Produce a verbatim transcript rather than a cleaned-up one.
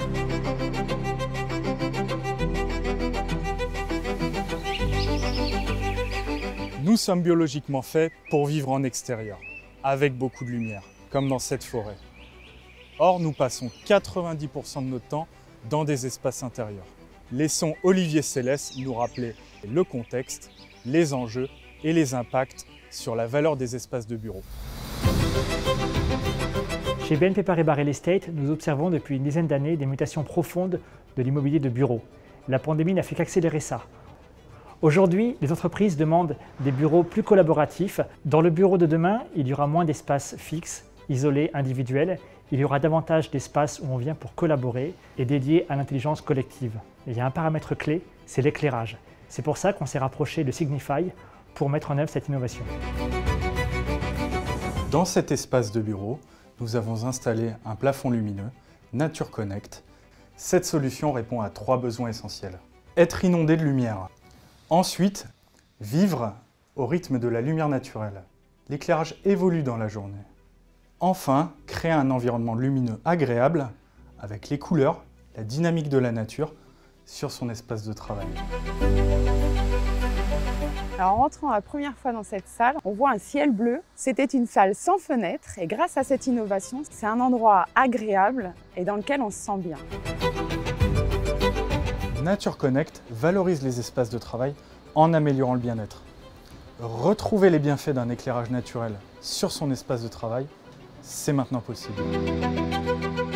Nous sommes biologiquement faits pour vivre en extérieur, avec beaucoup de lumière, comme dans cette forêt. Or, nous passons quatre-vingt-dix pour cent de notre temps dans des espaces intérieurs. Laissons Olivier Célès nous rappeler le contexte, les enjeux et les impacts sur la valeur des espaces de bureau. Chez B N P Paribas Real Estate, nous observons depuis une dizaine d'années des mutations profondes de l'immobilier de bureau. La pandémie n'a fait qu'accélérer ça. Aujourd'hui, les entreprises demandent des bureaux plus collaboratifs. Dans le bureau de demain, il y aura moins d'espaces fixes, isolés, individuels. Il y aura davantage d'espaces où on vient pour collaborer et dédiés à l'intelligence collective. Et il y a un paramètre clé, c'est l'éclairage. C'est pour ça qu'on s'est rapproché de Signify pour mettre en œuvre cette innovation. Dans cet espace de bureau, nous avons installé un plafond lumineux, Nature Connect. Cette solution répond à trois besoins essentiels. Être inondé de lumière. Ensuite, vivre au rythme de la lumière naturelle. L'éclairage évolue dans la journée. Enfin, créer un environnement lumineux agréable avec les couleurs, la dynamique de la nature sur son espace de travail. Alors, en rentrant la première fois dans cette salle, on voit un ciel bleu. C'était une salle sans fenêtre et grâce à cette innovation, c'est un endroit agréable et dans lequel on se sent bien. Nature Connect valorise les espaces de travail en améliorant le bien-être. Retrouver les bienfaits d'un éclairage naturel sur son espace de travail, c'est maintenant possible.